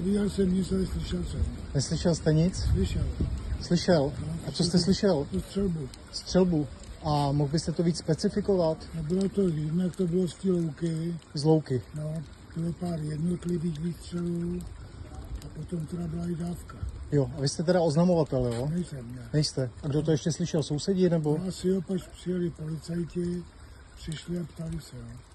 Neviděl jsem nic, ale slyšel jsem. Neslyšel jste nic? Slyšel. Slyšel. A co jste slyšel? Tu střelbu. Střelbu. A mohl byste to víc specifikovat? No bylo to, jednak to bylo z té louky. Z louky. No, bylo pár jednotlivých výstřelů a potom teda byla i dávka. Jo, a vy jste teda oznamovatel, jo? Nejsem, ne. Nejste. A kdo to ještě slyšel? Sousedí nebo? No, asi jo, pak přijeli policajti, přišli a ptali se, jo.